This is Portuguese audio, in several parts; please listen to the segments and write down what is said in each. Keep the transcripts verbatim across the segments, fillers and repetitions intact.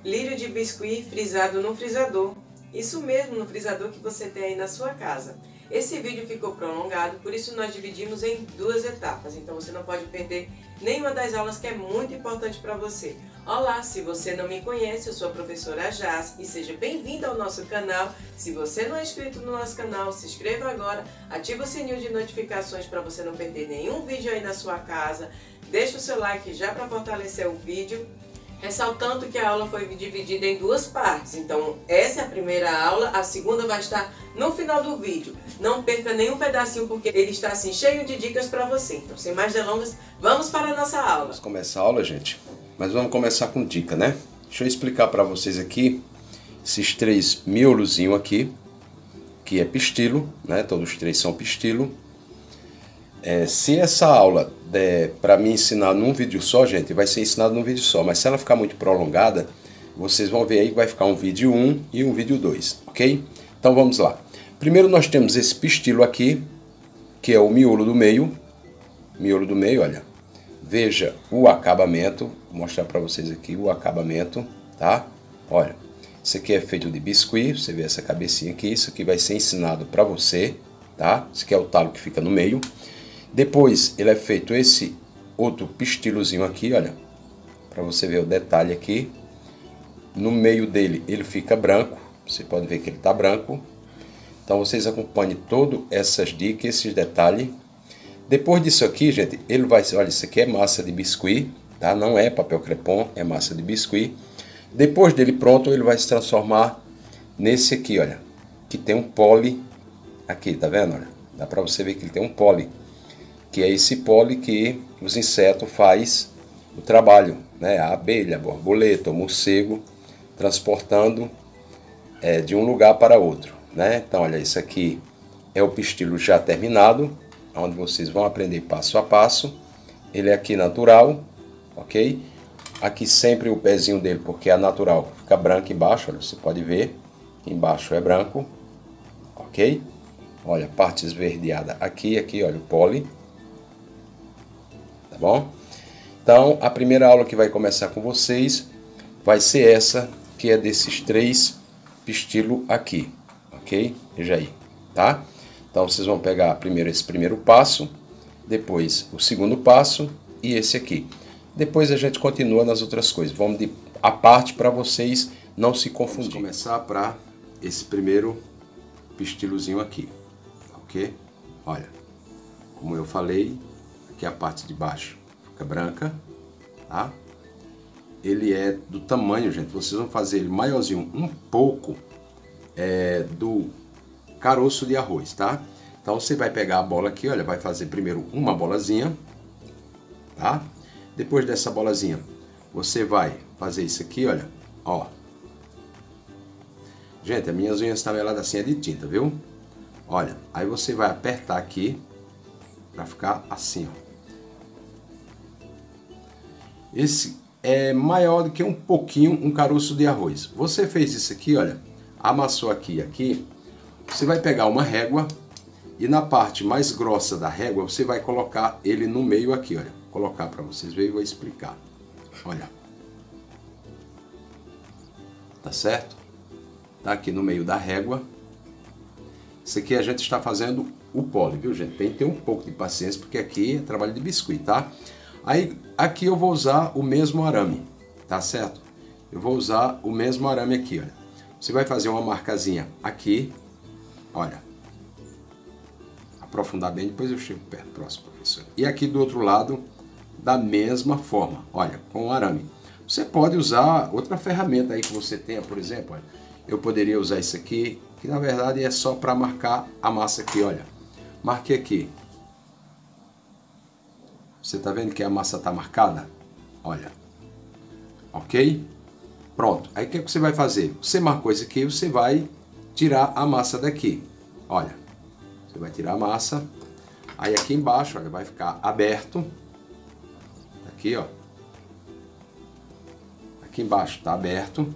lírio de biscuit frisado no frisador. Isso mesmo, no frisador que você tem aí na sua casa. Esse vídeo ficou prolongado, por isso nós dividimos em duas etapas, então você não pode perder nenhuma das aulas que é muito importante para você. Olá, se você não me conhece, eu sou a professora Jace e seja bem-vindo ao nosso canal. Se você não é inscrito no nosso canal, se inscreva agora, ativa o sininho de notificações para você não perder nenhum vídeo aí na sua casa. Deixa o seu like já para fortalecer o vídeo. Ressaltando que a aula foi dividida em duas partes, então essa é a primeira aula, a segunda vai estar no final do vídeo. Não perca nenhum pedacinho porque ele está assim cheio de dicas para você. Então sem mais delongas, vamos para a nossa aula. Vamos começar a aula, gente, mas vamos começar com dica, né? Deixa eu explicar para vocês aqui esses três miolozinhos aqui, que é pistilo, né? Todos os três são pistilo. É, se essa aula der para mim ensinar num vídeo só, gente, vai ser ensinado num vídeo só. Mas se ela ficar muito prolongada, vocês vão ver aí que vai ficar um vídeo um e um vídeo dois, ok? Então vamos lá. Primeiro nós temos esse pistilo aqui, que é o miolo do meio. Miolo do meio, olha. Veja o acabamento. Vou mostrar para vocês aqui o acabamento, tá? Olha, isso aqui é feito de biscuit. Você vê essa cabecinha aqui. Isso aqui vai ser ensinado para você, tá? Esse aqui é o talo que fica no meio. Depois ele é feito esse outro pistilozinho aqui, olha, para você ver o detalhe aqui. No meio dele ele fica branco, você pode ver que ele está branco. Então vocês acompanhem todas essas dicas, esses detalhes. Depois disso aqui, gente, ele vai, olha, isso aqui é massa de biscuit, tá? Não é papel crepom, é massa de biscuit. Depois dele pronto, ele vai se transformar nesse aqui, olha, que tem um pole aqui, tá vendo? Olha, dá para você ver que ele tem um pole. Que é esse pólen que os insetos faz o trabalho, né? A abelha, a borboleta, o morcego, transportando é, de um lugar para outro, né? Então, olha, isso aqui é o pistilo já terminado, onde vocês vão aprender passo a passo. Ele é aqui natural, ok? Aqui sempre o pezinho dele, porque é natural, fica branco embaixo, olha, você pode ver, embaixo é branco, ok? Olha, parte esverdeada aqui, aqui, olha o pólen. Tá bom? Então, a primeira aula que vai começar com vocês vai ser essa, que é desses três pistilos aqui, ok? Veja aí, tá? Então, vocês vão pegar primeiro esse primeiro passo, depois o segundo passo e esse aqui. Depois a gente continua nas outras coisas. Vamos de a parte para vocês não se confundirem. Vamos começar para esse primeiro pistilozinho aqui, ok? Olha, como eu falei, aqui a parte de baixo fica branca, tá? Ele é do tamanho, gente, vocês vão fazer ele maiorzinho um pouco é, do caroço de arroz, tá? Então você vai pegar a bola aqui, olha, vai fazer primeiro uma bolazinha, tá? Depois dessa bolazinha, você vai fazer isso aqui, olha, ó. Gente, as minhas unhas estão meladas assim é de tinta, viu? Olha, aí você vai apertar aqui para ficar assim, ó. Esse é maior do que um pouquinho um caroço de arroz. Você fez isso aqui, olha, amassou aqui e aqui. Você vai pegar uma régua e na parte mais grossa da régua você vai colocar ele no meio aqui, olha. Vou colocar para vocês verem e vou explicar. Olha. Tá certo? Tá aqui no meio da régua. Isso aqui a gente está fazendo o pólen, viu, gente? Tem que ter um pouco de paciência porque aqui é trabalho de biscuit, tá? Aí, aqui eu vou usar o mesmo arame, tá certo? Eu vou usar o mesmo arame aqui, olha. Você vai fazer uma marcazinha aqui, olha. Aprofundar bem, depois eu chego perto, próximo, professor. E aqui do outro lado, da mesma forma, olha, com o arame. Você pode usar outra ferramenta aí que você tenha, por exemplo, olha. Eu poderia usar isso aqui, que na verdade é só para marcar a massa aqui, olha. Marquei aqui. Você tá vendo que a massa tá marcada? Olha. Ok? Pronto. Aí o que, é que você vai fazer? Você marcou isso aqui, você vai tirar a massa daqui. Olha. Você vai tirar a massa. Aí aqui embaixo, olha, vai ficar aberto. Aqui, ó. Aqui embaixo tá aberto.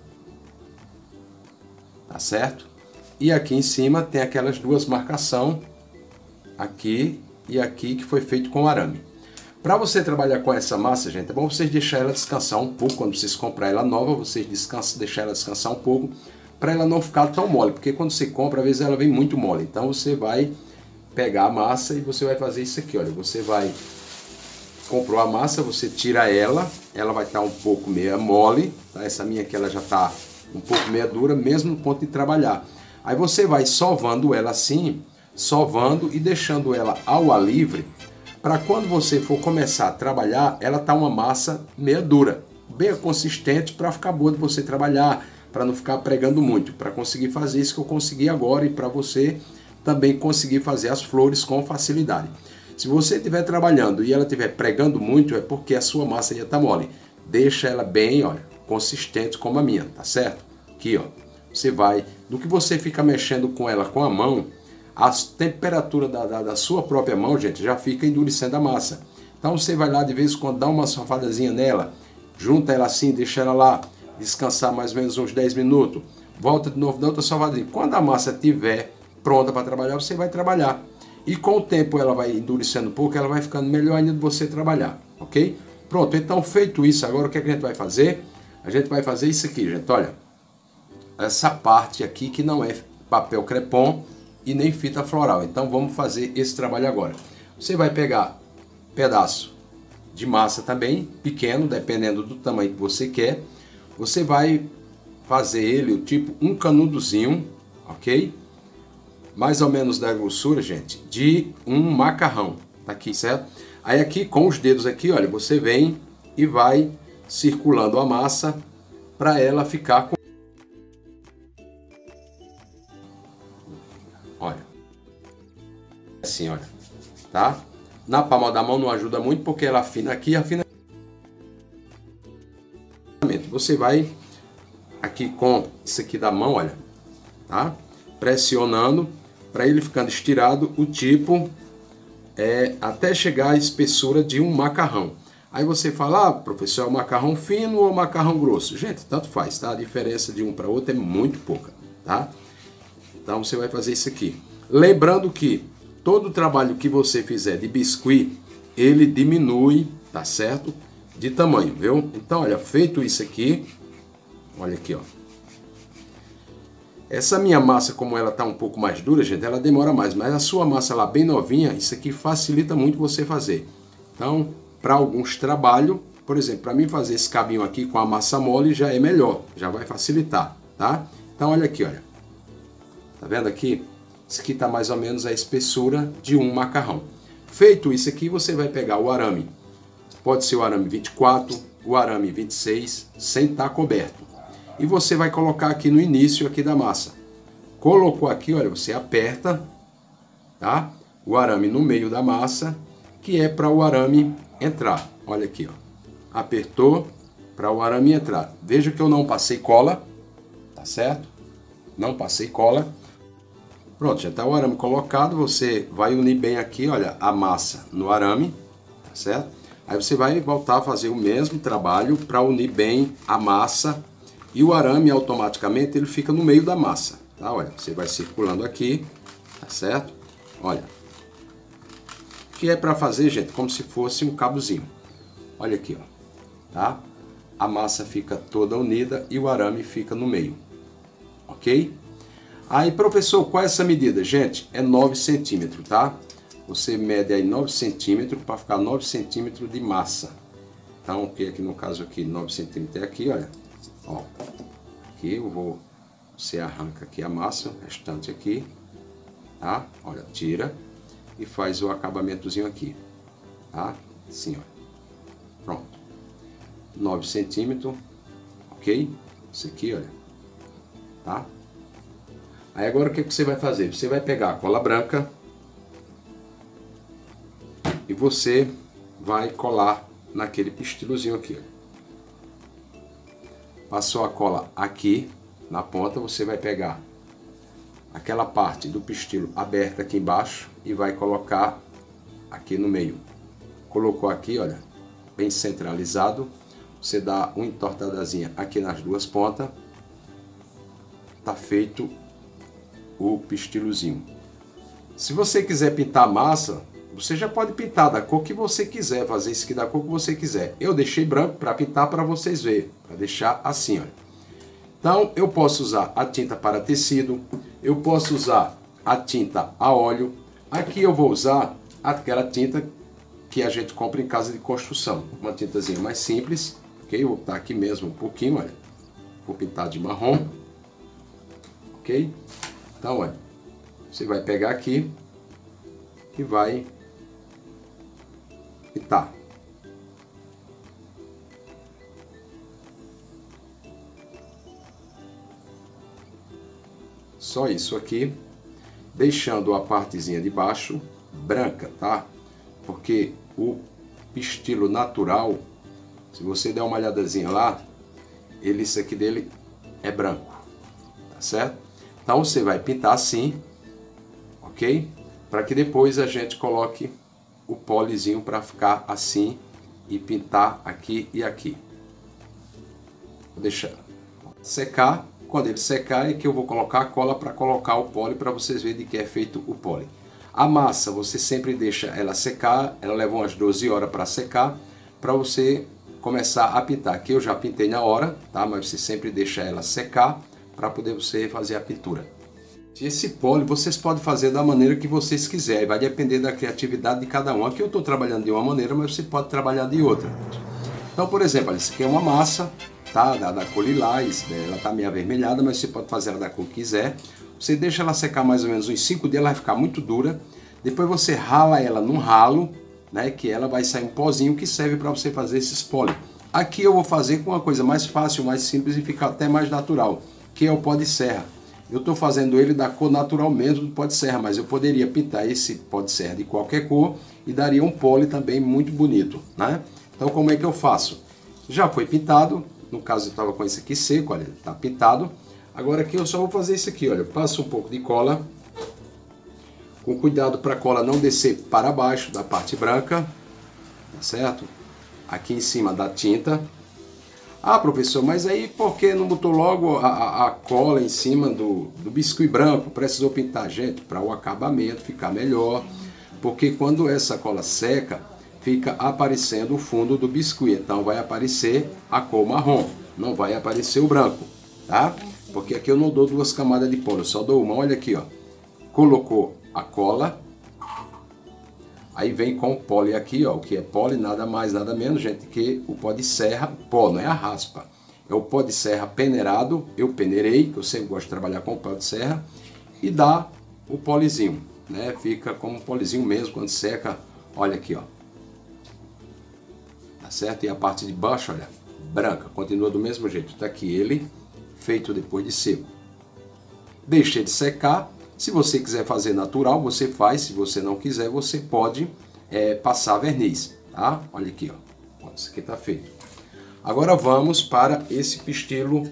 Tá certo? E aqui em cima tem aquelas duas marcações. Aqui e aqui que foi feito com arame. Para você trabalhar com essa massa, gente, é bom vocês deixar ela descansar um pouco. Quando vocês comprar ela nova, vocês descansam, deixar ela descansar um pouco, para ela não ficar tão mole, porque quando você compra, às vezes ela vem muito mole. Então você vai pegar a massa e você vai fazer isso aqui, olha, você vai, comprou a massa, você tira ela, ela vai estar um pouco meia mole, tá? Essa minha aqui ela já está um pouco meia dura, mesmo no ponto de trabalhar. Aí você vai sovando ela assim, sovando e deixando ela ao ar livre, para quando você for começar a trabalhar, ela tá uma massa meia dura, bem consistente, para ficar boa de você trabalhar, para não ficar pregando muito, para conseguir fazer isso que eu consegui agora e para você também conseguir fazer as flores com facilidade. Se você estiver trabalhando e ela estiver pregando muito, é porque a sua massa ia estar mole. Deixa ela bem, olha, consistente como a minha, tá certo? Aqui, ó, você vai, do que você fica mexendo com ela com a mão, a temperatura da, da, da sua própria mão, gente, já fica endurecendo a massa. Então você vai lá de vez em quando, dá uma sofadazinha nela, junta ela assim, deixa ela lá, descansar mais ou menos uns dez minutos, volta de novo, dá outra sofadinha. Quando a massa estiver pronta para trabalhar, você vai trabalhar. E com o tempo ela vai endurecendo um pouco, ela vai ficando melhor ainda de você trabalhar, ok? Pronto, então feito isso, agora o que, é que a gente vai fazer? A gente vai fazer isso aqui, gente, olha. Essa parte aqui que não é papel crepom e nem fita floral. Então vamos fazer esse trabalho agora. Você vai pegar um pedaço de massa também, pequeno, dependendo do tamanho que você quer. Você vai fazer ele, o tipo um canudozinho, ok? Mais ou menos da grossura, gente, de um macarrão. Tá aqui, certo? Aí aqui, com os dedos aqui, olha, você vem e vai circulando a massa para ela ficar com... Olha. Assim, olha. Tá? Na palma da mão não ajuda muito porque ela afina aqui e afina... Você vai aqui com isso aqui da mão, olha, tá? Pressionando para ele ficando estirado o tipo é, até chegar à espessura de um macarrão. Aí você fala, ah, professor, é um macarrão fino ou macarrão grosso? Gente, tanto faz, tá? A diferença de um para outro é muito pouca, tá? Então você vai fazer isso aqui. Lembrando que todo o trabalho que você fizer de biscuit, ele diminui, tá certo? De tamanho, viu? Então, olha, feito isso aqui, olha aqui, ó. Essa minha massa, como ela tá um pouco mais dura, gente, ela demora mais, mas a sua massa lá bem novinha, isso aqui facilita muito você fazer. Então, para alguns trabalhos, por exemplo, para mim fazer esse cabinho aqui com a massa mole já é melhor, já vai facilitar, tá? Então, olha aqui, olha. Tá vendo aqui? Isso aqui tá mais ou menos a espessura de um macarrão. Feito isso aqui, você vai pegar o arame. Pode ser o arame vinte e quatro, o arame vinte e seis, sem estar coberto. E você vai colocar aqui no início aqui da massa. Colocou aqui, olha, você aperta, tá? O arame no meio da massa, que é para o arame entrar. Olha aqui, ó. Apertou para o arame entrar. Veja que eu não passei cola, tá certo? Não passei cola. Pronto, já está o arame colocado. Você vai unir bem aqui, olha, a massa no arame, tá certo? Aí você vai voltar a fazer o mesmo trabalho para unir bem a massa e o arame automaticamente ele fica no meio da massa, tá? Olha, você vai circulando aqui, tá certo? Olha, que é para fazer, gente, como se fosse um cabozinho. Olha aqui, ó, tá? A massa fica toda unida e o arame fica no meio, ok? Aí, professor, qual é essa medida? Gente, é nove centímetros, tá? Você mede aí nove centímetros para ficar nove centímetros de massa. Então, aqui, aqui no caso aqui, nove centímetros é aqui, olha. Ó, aqui eu vou, você arranca aqui a massa, o restante aqui, tá? Olha, tira e faz o acabamentozinho aqui, tá? Assim, ó. Pronto. nove centímetros, ok? Isso aqui, olha, tá? Aí agora o que você vai fazer? Você vai pegar a cola branca e você vai colar naquele pistilozinho aqui, ó. Passou a cola aqui na ponta, você vai pegar aquela parte do pistilo aberta aqui embaixo e vai colocar aqui no meio. Colocou aqui, olha, bem centralizado. Você dá uma entortadazinha aqui nas duas pontas. Tá feito o pistilozinho. Se você quiser pintar a massa, Você já pode pintar da cor que você quiser, fazer isso aqui da cor que você quiser. Eu deixei branco para pintar para vocês verem, para deixar assim, olha. Então, eu posso usar a tinta para tecido, eu posso usar a tinta a óleo. Aqui eu vou usar aquela tinta que a gente compra em casa de construção. Uma tintazinha mais simples, ok? Eu vou botar aqui mesmo um pouquinho, olha. Vou pintar de marrom, ok? Então, olha, você vai pegar aqui e vai pintar. Só isso aqui, deixando a partezinha de baixo branca, tá? Porque o pistilo natural, se você der uma olhadazinha lá, ele, isso aqui dele é branco, tá certo? Então você vai pintar assim, ok? Para que depois a gente coloque o polizinho para ficar assim e pintar aqui e aqui. Vou deixar secar. Quando ele secar é que eu vou colocar a cola para colocar o poli, para vocês verem de que é feito o poli. A massa você sempre deixa ela secar, ela leva umas doze horas para secar, para você começar a pintar. Aqui eu já pintei na hora, tá? Mas você sempre deixa ela secar para poder você fazer a pintura. Esse poli vocês podem fazer da maneira que vocês quiserem, vai depender da criatividade de cada um. Aqui eu estou trabalhando de uma maneira, mas você pode trabalhar de outra. Então, por exemplo, isso aqui é uma massa, tá? Da, da cor lilás, ela está meio avermelhada, mas você pode fazer ela da cor que quiser. Você deixa ela secar mais ou menos uns cinco dias, ela vai ficar muito dura. Depois você rala ela num ralo, né? Que ela vai sair um pozinho que serve para você fazer esses poli. Aqui eu vou fazer com uma coisa mais fácil, mais simples e ficar até mais natural, que é o pó de serra. Eu estou fazendo ele da cor natural mesmo do pó de serra, mas eu poderia pintar esse pó de serra de qualquer cor e daria um poli também muito bonito, né? Então como é que eu faço? Já foi pintado, no caso eu estava com esse aqui seco, olha, está pintado. Agora aqui eu só vou fazer isso aqui, olha, eu passo um pouco de cola, com cuidado para a cola não descer para baixo da parte branca, tá certo? Aqui em cima da tinta. Ah, professor, mas aí por que não botou logo a, a, a cola em cima do, do biscuit branco? Precisou pintar, gente, para o acabamento ficar melhor, porque quando essa cola seca, fica aparecendo o fundo do biscuit, então vai aparecer a cor marrom, não vai aparecer o branco, tá? Porque aqui eu não dou duas camadas de pó, eu só dou uma, olha aqui, ó. Colocou a cola, aí vem com o poli aqui, ó, o que é poli, nada mais, nada menos, gente, que o pó de serra, pó, não é a raspa, é o pó de serra peneirado, eu peneirei, que eu sempre gosto de trabalhar com o pó de serra, e dá o polizinho, né, fica como um polizinho mesmo, quando seca, olha aqui, ó, tá certo? E a parte de baixo, olha, branca, continua do mesmo jeito, tá aqui ele, feito depois de seco. Deixei de secar. Se você quiser fazer natural, você faz. Se você não quiser, você pode é, passar verniz, tá? Olha aqui, ó. Isso aqui tá feito. Agora vamos para esse pistilo.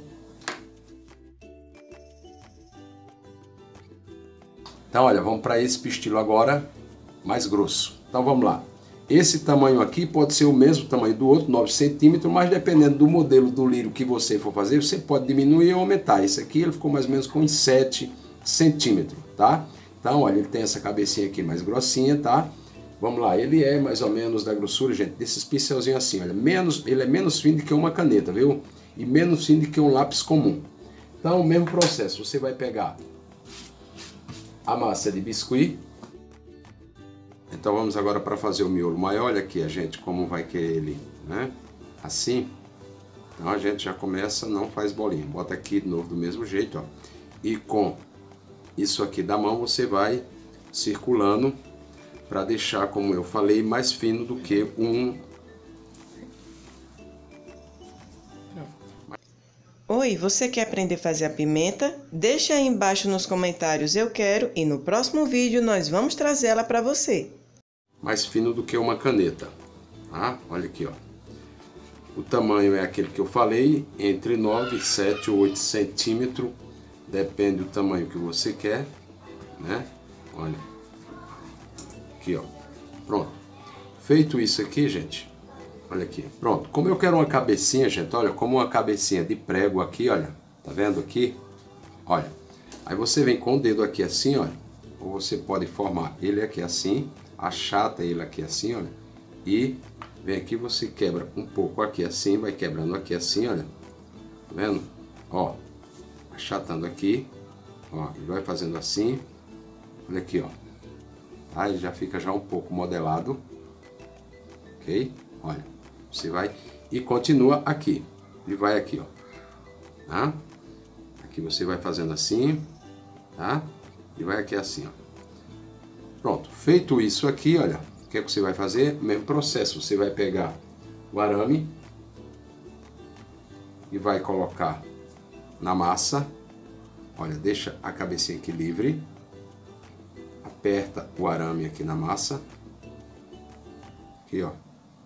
Então, olha, vamos para esse pistilo agora mais grosso. Então, vamos lá. Esse tamanho aqui pode ser o mesmo tamanho do outro, nove centímetros, mas dependendo do modelo do lírio que você for fazer, você pode diminuir ou aumentar. Esse aqui ele ficou mais ou menos com uns sete centímetros, tá? Então, olha, ele tem essa cabecinha aqui mais grossinha, tá? Vamos lá, ele é mais ou menos da grossura, gente, desses pincelzinhos assim, olha, menos, ele é menos fino do que uma caneta, viu? E menos fino do que um lápis comum. Então, o mesmo processo, você vai pegar a massa de biscuit. Então vamos agora para fazer o miolo maior. Olha aqui a gente como vai querer ele, né? Assim. Então a gente já começa, não faz bolinha. Bota aqui de novo do mesmo jeito, ó. E com isso aqui da mão você vai circulando para deixar, como eu falei, mais fino do que um... Oi, você quer aprender a fazer a pimenta? Deixa aí embaixo nos comentários eu quero e no próximo vídeo nós vamos trazer ela para você. Mais fino do que uma caneta, tá? Olha aqui, ó. O tamanho é aquele que eu falei, entre nove, sete ou oito centímetros, depende do tamanho que você quer, né? Olha. Aqui, ó. Pronto. Feito isso aqui, gente, olha aqui. Pronto. Como eu quero uma cabecinha, gente, olha, como uma cabecinha de prego aqui, olha. Tá vendo aqui? Olha. Aí você vem com o dedo aqui assim, olha. Ou você pode formar ele aqui assim, achata ele aqui assim, olha, e vem aqui, você quebra um pouco aqui assim, vai quebrando aqui assim, olha, tá vendo? Ó, achatando aqui, ó, e vai fazendo assim, olha aqui, ó, tá? Ele já fica já um pouco modelado, ok? Olha, você vai e continua aqui, e vai aqui, ó, tá? Aqui você vai fazendo assim, tá? E vai aqui assim, ó. Pronto, feito isso aqui, olha, o que é que você vai fazer? Mesmo processo, você vai pegar o arame e vai colocar na massa. Olha, deixa a cabecinha aqui livre, aperta o arame aqui na massa, aqui, ó,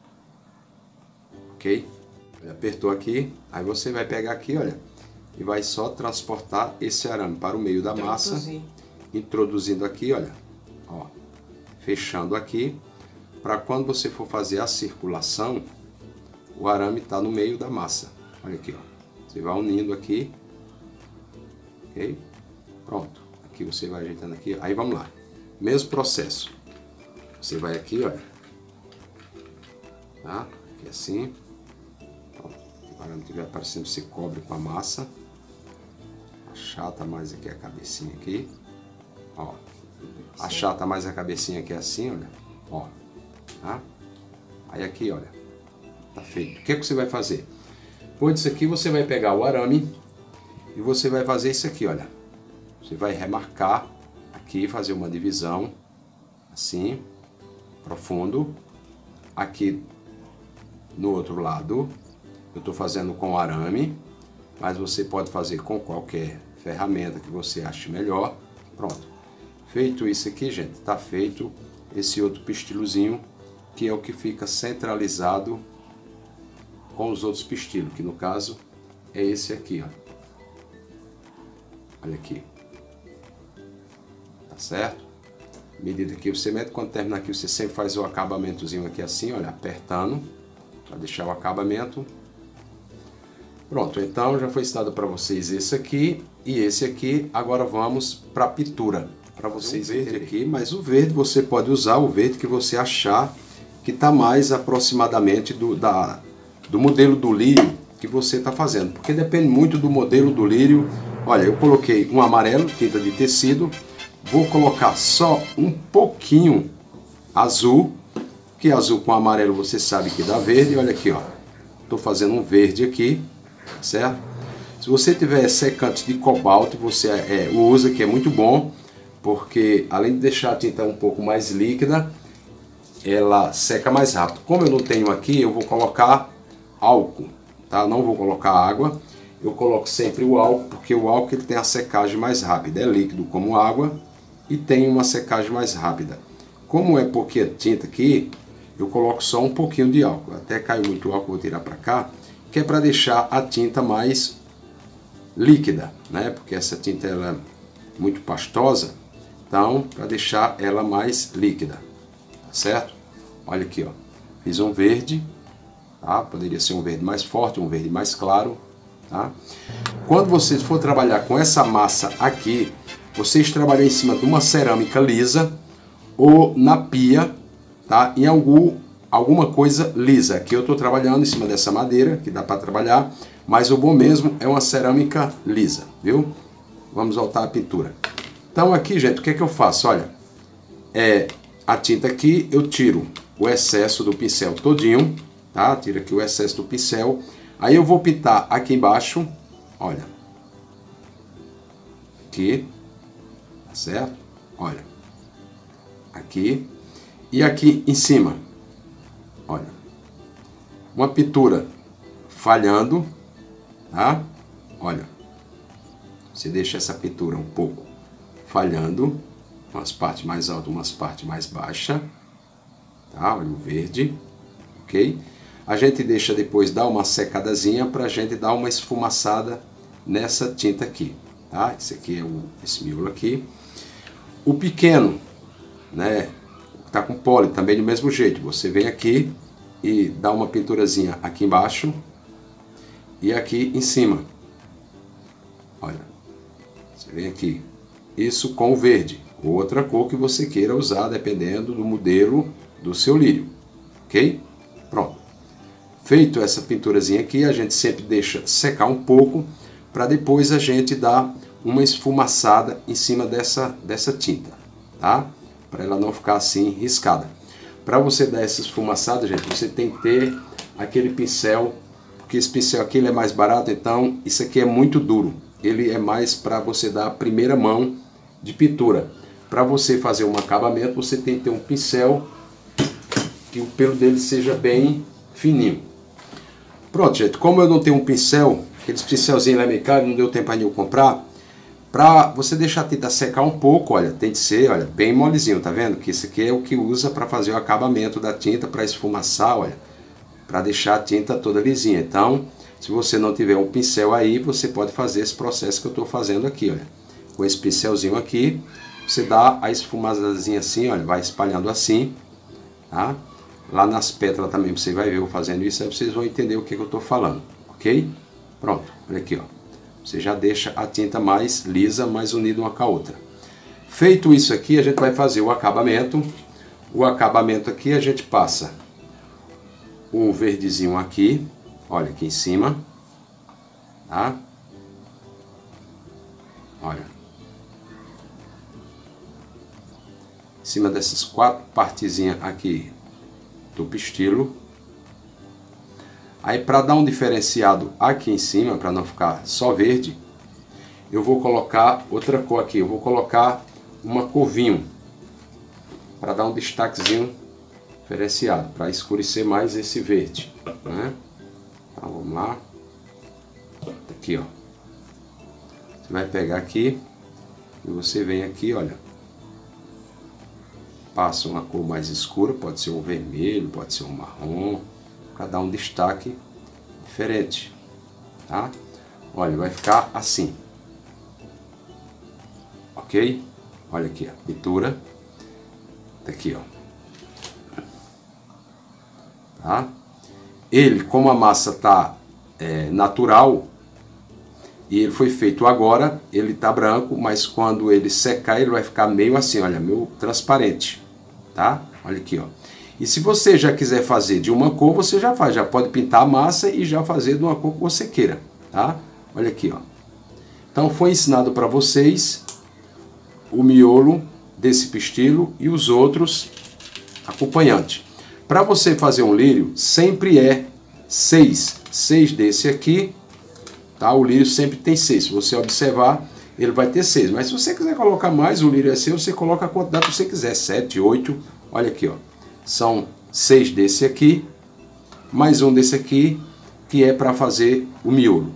ok? Apertou aqui, aí você vai pegar aqui, olha, e vai só transportar esse arame para o meio da massa, Introduzir. introduzindo aqui, olha, ó, fechando aqui, para quando você for fazer a circulação, o arame está no meio da massa. Olha aqui, ó, você vai unindo aqui, ok? Pronto, aqui você vai ajeitando aqui, aí vamos lá, mesmo processo, você vai aqui, olha, tá? Aqui assim, pronto. O arame estiver aparecendo, você cobre com a massa, achata mais aqui a cabecinha aqui, ó, achata mais a cabecinha aqui assim, olha, ó, tá? Aí aqui, olha, tá feito. O que é que você vai fazer? Depois disso aqui, você vai pegar o arame e você vai fazer isso aqui, olha, você vai remarcar aqui, fazer uma divisão, assim, profundo, aqui no outro lado, eu tô fazendo com arame, mas você pode fazer com qualquer ferramenta que você ache melhor. Pronto. Feito isso aqui, gente, tá feito esse outro pistilozinho, que é o que fica centralizado com os outros pistilos, que no caso é esse aqui, ó. Olha aqui. Tá certo? Medida que você mete, quando terminar aqui, você sempre faz o acabamentozinho aqui assim, olha, apertando, para deixar o acabamento. Pronto, então já foi ensinado para vocês esse aqui e esse aqui. Agora vamos para a pintura, para vocês verem aqui, mas o verde você pode usar o verde que você achar que está mais aproximadamente do, da, do modelo do lírio que você está fazendo, porque depende muito do modelo do lírio. Olha, eu coloquei um amarelo, tinta de tecido, vou colocar só um pouquinho azul, que azul com amarelo você sabe que dá verde. Olha aqui, ó, estou fazendo um verde aqui, certo? Se você tiver secante de cobalto, você é, usa, que é muito bom, porque além de deixar a tinta um pouco mais líquida, ela seca mais rápido. Como eu não tenho aqui, eu vou colocar álcool, tá? Não vou colocar água, eu coloco sempre o álcool, porque o álcool ele tem a secagem mais rápida, é líquido como água e tem uma secagem mais rápida. Como é pouquinha tinta aqui, eu coloco só um pouquinho de álcool, até caiu muito o álcool, vou tirar para cá, que é para deixar a tinta mais líquida, né? Porque essa tinta ela é muito pastosa, então para deixar ela mais líquida, tá certo? Olha aqui, ó, fiz um verde, tá? Poderia ser um verde mais forte, um verde mais claro, tá? Quando você for trabalhar com essa massa aqui, vocês trabalham em cima de uma cerâmica lisa ou na pia, tá? Em algum alguma coisa lisa. Aqui eu estou trabalhando em cima dessa madeira, que dá para trabalhar, mas o bom mesmo é uma cerâmica lisa, viu? Vamos voltar à pintura. Então aqui, gente, o que é que eu faço? Olha, é, a tinta aqui eu tiro o excesso do pincel todinho, tá? Tiro aqui o excesso do pincel. Aí eu vou pintar aqui embaixo, olha, aqui, tá certo? Olha, aqui e aqui em cima. Olha, uma pintura falhando, tá? Olha, você deixa essa pintura um pouco falhando, umas partes mais altas, umas partes mais baixas, tá? Olha o verde, ok? A gente deixa depois dar uma secadazinha para a gente dar uma esfumaçada nessa tinta aqui, tá? Esse aqui é o, esse miolo aqui. O pequeno, né? Tá com poli também do mesmo jeito. Você vem aqui e dá uma pinturazinha aqui embaixo e aqui em cima. Olha, você vem aqui. Isso com o verde, ou outra cor que você queira usar, dependendo do modelo do seu lírio, ok? Pronto. Feito essa pinturazinha aqui, a gente sempre deixa secar um pouco, para depois a gente dar uma esfumaçada em cima dessa, dessa tinta, tá? Para ela não ficar assim riscada. Para você dar essa esfumaçada, gente, você tem que ter aquele pincel, porque esse pincel aqui ele é mais barato, então isso aqui é muito duro. Ele é mais para você dar a primeira mão de pintura. Para você fazer um acabamento, você tem que ter um pincel que o pelo dele seja bem fininho. Pronto, gente, como eu não tenho um pincel, aqueles pincelzinhos lá meio caro, não deu tempo ainda de eu comprar, para você deixar a tinta secar um pouco, olha, tem que ser, olha, bem molezinho, tá vendo? Que isso aqui é o que usa para fazer o acabamento da tinta, para esfumaçar, olha, para deixar a tinta toda lisinha. Então, se você não tiver um pincel aí, você pode fazer esse processo que eu estou fazendo aqui, olha. Com esse pincelzinho aqui, você dá a esfumadazinha assim, olha, vai espalhando assim, tá? Lá nas pétalas também você vai ver eu fazendo isso, aí vocês vão entender o que, que eu estou falando, ok? Pronto, olha aqui, ó. Você já deixa a tinta mais lisa, mais unida uma com a outra. Feito isso aqui, a gente vai fazer o acabamento. O acabamento aqui a gente passa o verdezinho aqui, olha aqui em cima, tá? Olha. Em cima dessas quatro partezinhas aqui do pistilo. Aí, para dar um diferenciado aqui em cima, para não ficar só verde, eu vou colocar outra cor aqui. Eu vou colocar uma cor vinho, para dar um destaquezinho diferenciado, para escurecer mais esse verde, né? Então, vamos lá. Aqui, ó. Você vai pegar aqui e você vem aqui, olha. Passa uma cor mais escura, pode ser um vermelho, pode ser um marrom, para dar um destaque diferente, tá? Olha, vai ficar assim, ok? Olha aqui a pintura, tá aqui, ó, tá? Ele, como a massa tá é, natural e ele foi feito agora, ele tá branco, mas quando ele secar ele vai ficar meio assim, olha, meio transparente, tá? Olha aqui, ó. E se você já quiser fazer de uma cor, você já faz, já pode pintar a massa e já fazer de uma cor que você queira, tá? Olha aqui, ó. Então foi ensinado para vocês o miolo desse pistilo e os outros acompanhantes. Para você fazer um lírio, sempre é seis, seis desse aqui, tá? O lírio sempre tem seis, se você observar, ele vai ter seis. Mas se você quiser colocar mais, o lírio é seu, você coloca a quantidade que você quiser, sete, oito, olha aqui, ó. São seis desse aqui, mais um desse aqui, que é para fazer o miolo.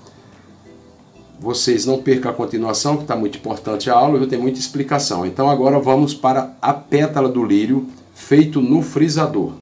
Vocês não percam a continuação, que está muito importante a aula, eu tenho muita explicação. Então agora vamos para a pétala do lírio, feito no frisador.